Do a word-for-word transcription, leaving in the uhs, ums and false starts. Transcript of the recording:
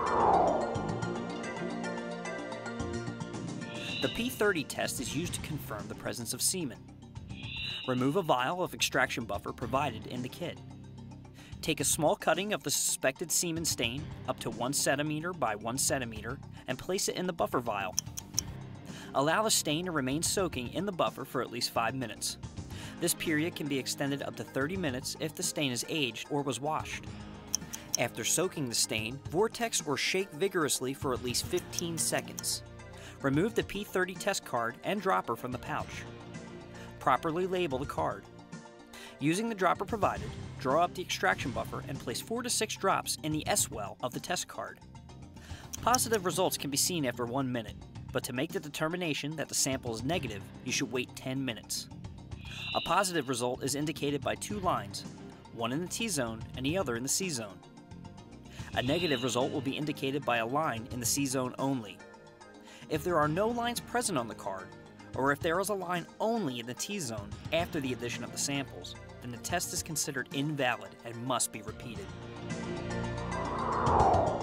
The P thirty test is used to confirm the presence of semen. Remove a vial of extraction buffer provided in the kit. Take a small cutting of the suspected semen stain, up to one centimeter by one centimeter, and place it in the buffer vial. Allow the stain to remain soaking in the buffer for at least five minutes. This period can be extended up to thirty minutes if the stain is aged or was washed. After soaking the stain, vortex or shake vigorously for at least fifteen seconds. Remove the P thirty test card and dropper from the pouch. Properly label the card. Using the dropper provided, draw up the extraction buffer and place four to six drops in the S-well of the test card. Positive results can be seen after one minute, but to make the determination that the sample is negative, you should wait ten minutes. A positive result is indicated by two lines, one in the T-zone and the other in the C-zone. A negative result will be indicated by a line in the C-zone only. If there are no lines present on the card, or if there is a line only in the T-zone after the addition of the samples, then the test is considered invalid and must be repeated.